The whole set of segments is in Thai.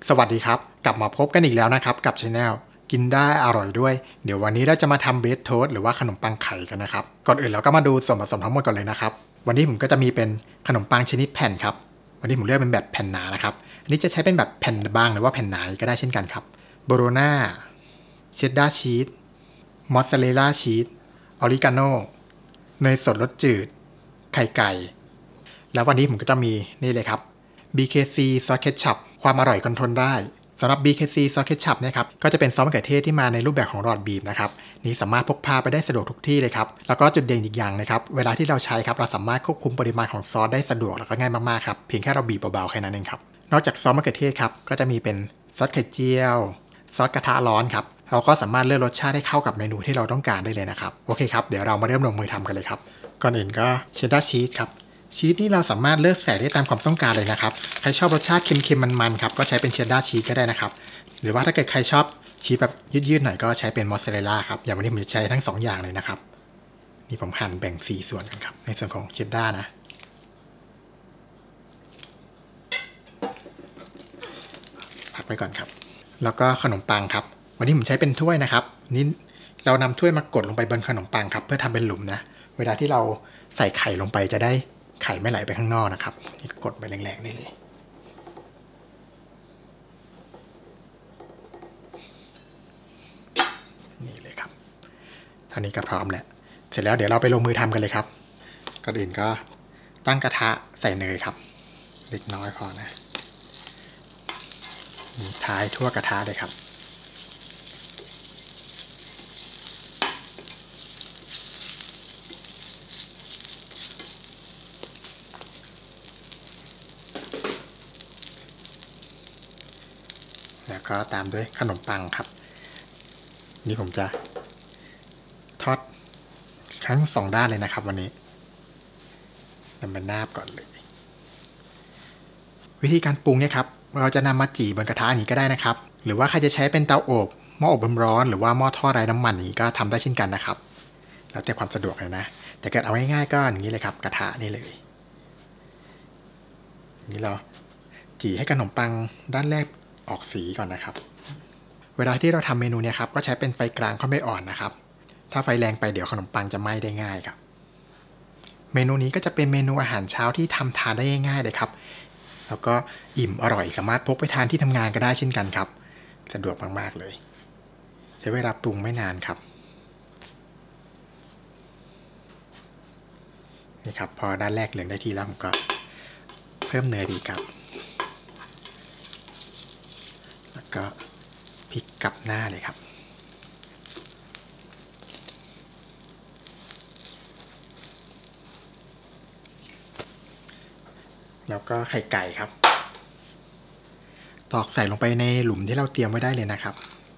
สวัสดีครับกลับมาพบกันอีกแล้วนะครับกับช anel กินได้อร่อยด้วยเดี๋ยววันนี้เราจะมาทำเบสโทสต์หรือว่าขนมปังไข่กันนะครับก่อนอื่นเราก็มาดูส่วนผสมทั้งหมดก่อนเลยนะครับวันนี้ผมก็จะมีเป็นขนมปังชนิดแผ่นครับวันนี้ผมเลือกเป็นแบบแผ่นหนานะครับอันนี้จะใช้เป็นแบบแผ่นบางหรือว่าแผ่นหนาก็ได้เช่นกันครับโบโรน่าเชดดาร์ชีสมอสซาเรลล่าชีสออริกาโนเนยสดรสจืดไข่ไก่แล้ววันนี้ผมก็จะมีนี่เลยครับ BKC ซอสเคชัพความอร่อยคอนโทรลได้สำหรับ BKC ซอสเคชัพเนี่ยครับก็จะเป็นซอสมะเขือเทศที่มาในรูปแบบของหลอดบีบนะครับนี่สามารถพกพาไปได้สะดวกทุกที่เลยครับแล้วก็จุดเด่นอีกอย่างนะครับเวลาที่เราใช้ครับเราสามารถควบคุมปริมาณของซอสได้สะดวกแล้วก็ง่ายมากๆครับเพียงแค่เราบีบเบาๆแค่นั้นเองครับนอกจากซอสมะเขือเทศครับก็จะมีเป็นซอสไข่เจียวซอสกระทะร้อนครับเราก็สามารถเลือกรสชาติให้เข้ากับเมนูที่เราต้องการได้เลยนะครับโอเคครับเดี๋ยวเรามาเริ่มลงมือทำกันเลยครับก่อนอื่นก็เชดดาร์ชีสครับชีสนี่เราสามารถเลือกใส่ได้ตามความต้องการเลยนะครับใครชอบรสชาติเค็มๆมันๆครับก็ใช้เป็นเชดดาร์ชีสก็ได้นะครับหรือว่าถ้าเกิดใครชอบชีสแบบยืดๆหน่อยก็ใช้เป็นมอสซาเรลล่าครับอย่างวันนี้ผมจะใช้ทั้ง2อย่างเลยนะครับนี่ผมหั่นแบ่ง4ส่วนกันครับในส่วนของเชดดาร์นะพักไว้ก่อนครับแล้วก็ขนมปังครับวันนี้ผมใช้เป็นถ้วยนะครับนี่เรานำถ้วยมากดลงไปบนขนมปังครับเพื่อทำเป็นหลุมนะเวลาที่เราใส่ไข่ลงไปจะได้ไข่ไม่ไหลไปข้างนอกนะครับนี่กดไปแรงๆได้เลยนี่เลยครับเท่านี้ก็พร้อมแล้วเสร็จแล้วเดี๋ยวเราไปลงมือทำกันเลยครับก่อนอื่นก็ตั้งกระทะใส่เนยครับเล็กน้อยพอนะท้ายทั่วกระทะเลยครับแล้วก็ตามด้วยขนมปังครับนี่ผมจะทอดทั้ง2ด้านเลยนะครับวันนี้นำมานาบก่อนเลยวิธีการปรุงเนี่ยครับเราจะนำมาจี่บนกระทะนี้ก็ได้นะครับหรือว่าใครจะใช้เป็นเตาอบหม้ออบลมร้อนหรือว่าหม้อทอดไร้น้ำมันนี้ก็ทำได้เช่นกันนะครับแล้วแต่ความสะดวกเลยนะแต่เกิดเอาง่ายๆก็อย่างนี้เลยครับกระทะนี่เลยนี่เราจี่ให้ขนมปังด้านแรกออกสีก่อนนะครับเวลาที่เราทำเมนูเนี่ยครับก็ใช้เป็นไฟกลางค่อนไม่อ่อนนะครับถ้าไฟแรงไปเดี๋ยวขนมปังจะไหม้ได้ง่ายครับเมนูนี้ก็จะเป็นเมนูอาหารเช้าที่ทำทานได้ง่ายๆเลยครับแล้วก็อิ่มอร่อยสามารถพกไปทานที่ทำงานก็ได้เช่นกันครับสะดวกมากๆเลยใช้เวลาปรุงไม่นานครับนี่ครับพอด้านแรกเหลืองได้ที่แล้วผมก็เพิ่มเนยดีครับแล้วก็พลิกกลับหน้าเลยครับแล้วก็ไข่ไก่ครับตอกใส่ลงไปในหลุมที่เราเตรียมไว้ได้เลยนะครับ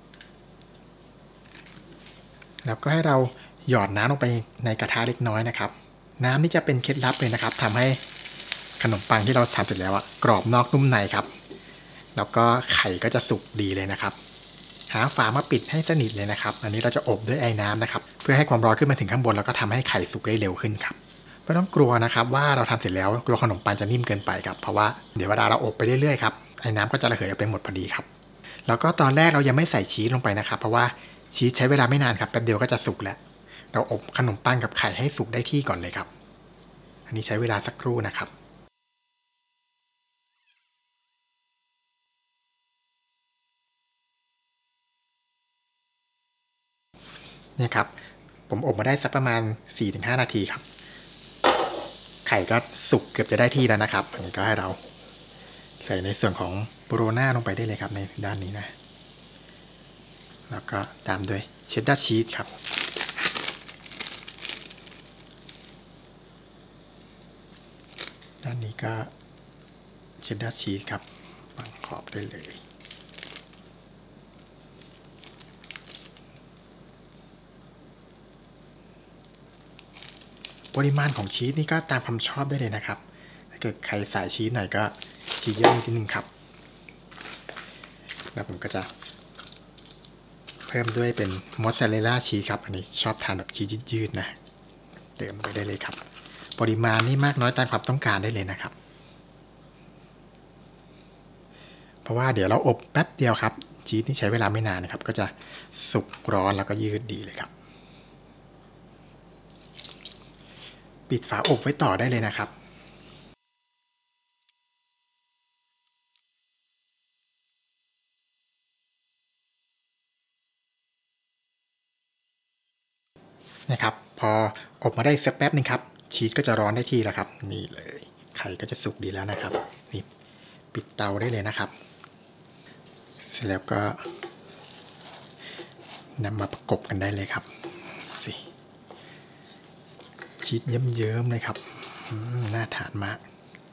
แล้วก็ให้เราหยอดน้ำลงไปในกระทะเล็กน้อยนะครับน้ำนี่จะเป็นเคล็ดลับเลยนะครับทำให้ขนมปังที่เราทำเสร็จแล้วกรอบนอกนุ่มในครับแล้วก็ไข่ก็จะสุกดีเลยนะครับหาฝามาปิดให้สนิทเลยนะครับอันนี้เราจะอบด้วยไอ้น้ำนะครับเพื่อให้ความร้อนขึ้นมาถึงข้างบนแล้วก็ทำให้ไข่สุกได้เร็วขึ้นครับไม่ต้องกลัวนะครับว่าเราทำเสร็จแล้วกลัวขนมปังจะนิ่มเกินไปครับเพราะว่าเดี๋ยวเวลาเราอบไปเรื่อยๆครับไอ้น้ำก็จะระเหยออกไปหมดพอดีครับแล้วก็ตอนแรกเรายังไม่ใส่ชีสลงไปนะครับเพราะว่าชีสใช้เวลาไม่นานครับแป๊บเดียวก็จะสุกแล้วเราอบขนมปังกับไข่ให้สุกได้ที่ก่อนเลยครับอันนี้ใช้เวลาสักครู่นะครับเนี่ยครับผมอบมาได้สักประมาณ 4-5 นาทีครับไข่ก็สุกเกือบจะได้ที่แล้วนะครับอันนี้ก็ให้เราใส่ในส่วนของโบโรน่าลงไปได้เลยครับในด้านนี้นะแล้วก็ตามด้วยเชดดาร์ชีสครับด้านนี้ก็เชดดาร์ชีสครับวางขอบได้เลยปริมาณของชีสนี่ก็ตามความชอบได้เลยนะครับถ้าเกิดใครใส่ชีสหน่อยก็ชีสเยอะนิดนึงครับแล้วผมก็จะเพิ่มด้วยเป็นมอสซาเรลล่าชีสครับอันนี้ชอบทานแบบชีสยืดๆนะเติมไปได้เลยครับปริมาณนี่มากน้อยตามความต้องการได้เลยนะครับพราะว่าเดี๋ยวเราอบแป๊บเดียวครับชีสนี่ใช้เวลาไม่นานนะครับก็จะสุกร้อนแล้วก็ยืดดีเลยครับปิดฝาอบไว้ต่อได้เลยนะครับนะครับพออบมาได้สักแป๊บนึงครับชีสก็จะร้อนได้ที่แล้วครับนี่เลยไข่ก็จะสุกดีแล้วนะครับนี่ปิดเตาได้เลยนะครับเสร็จแล้วก็นำมาประกบกันได้เลยครับสิชีสเยิ้มๆเลยครับน่าทานมาก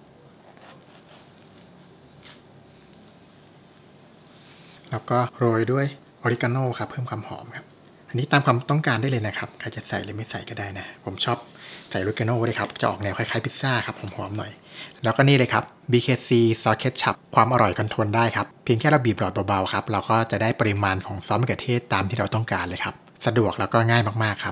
แล้วก็โรยด้วยออริกาโน่ครับเพิ่มความหอมครับอันนี้ตามความต้องการได้เลยนะครับใครจะใส่หรือไม่ใส่ก็ได้นะผมชอบใส่ออริกาโน่เลยครับจะออกแนวคล้ายๆพิซซ่าครับหอมๆหน่อยแล้วก็นี่เลยครับ BKC ซอสเคชัพความอร่อยคอนโทรลได้ครับเพียงแค่เราบีบหลอดเบาๆครับเราก็จะได้ปริมาณของซอสมะเขือเทศตามที่เราต้องการเลยครับสะดวกแล้วก็ง่ายมากๆครับ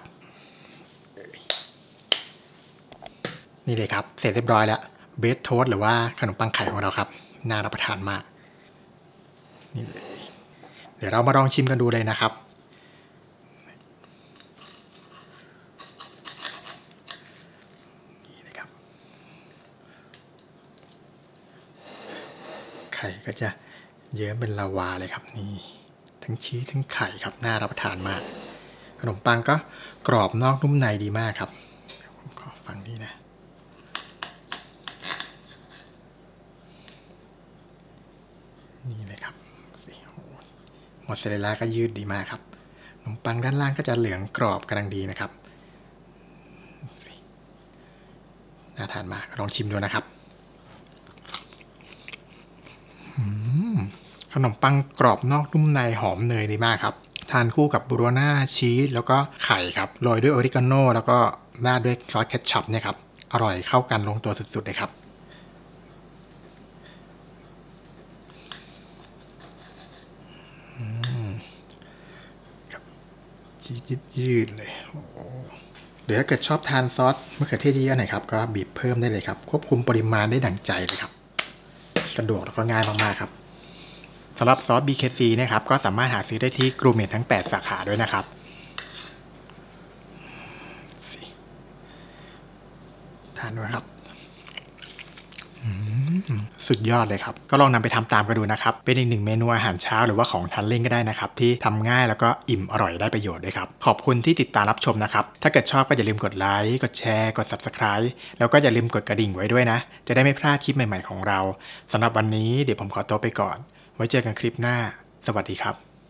นี่เลยครับเสร็จเรียบร้อยแล้วเบสโทสต์หรือว่าขนมปังไข่ของเราครับน่ารับประทานมากนี่เลยเดี๋ยวเรามาลองชิมกันดูเลยนะครับนี่นะครับไข่ก็จะเยิ้มเป็นลาวาเลยครับนี่ทั้งชีสทั้งไข่ครับน่ารับประทานมากขนมปังก็กรอบนอกนุ่มในดีมากครับผมขอฝั่งนี้นะนี่เลยครับมอสซาเรลล่าก็ยืดดีมากครับขนมปังด้านล่างก็จะเหลืองกรอบกำลังดีนะครับน่าทานมากลองชิมดูนะครับขนมปังกรอบนอกนุ่มในหอมเนยดีมากครับทานคู่กับบูโรน่าชีสแล้วก็ไข่ครับโรยด้วยออริกาโน่แล้วก็ราดด้วยซอสเคชัพเนี่ยครับอร่อยเข้ากันลงตัวสุดๆเลยครับชีสยืดเลยเดี๋ยวถ้าเกิดชอบทานซอสมะเขือเทศเยอะๆหน่อยครับก็บีบเพิ่มได้เลยครับควบคุมปริมาณได้ดั่งใจเลยครับสะดวกแล้วก็ง่ายมากๆครับสำหรับซอส BKC นะครับก็สามารถหาซื้อได้ที่กรูเมททั้ง8สาขาด้วยนะครับทานด้วยครับสุดยอดเลยครับก็ลองนำไปทำตามกันดูนะครับเป็นอีกหนึ่งเมนูอาหารเช้าหรือว่าของทานเล่นก็ได้นะครับที่ทำง่ายแล้วก็อิ่มอร่อยได้ประโยชน์ด้วยครับขอบคุณที่ติดตามรับชมนะครับถ้าเกิดชอบก็อย่าลืมกดไลค์กดแชร์กด Subscribe แล้วก็อย่าลืมกดกระดิ่งไว้ด้วยนะจะได้ไม่พลาดคลิปใหม่ๆของเราสำหรับวันนี้เดี๋ยวผมขอตัวไปก่อนไว้เจอกันคลิปหน้าสวัสดีครับ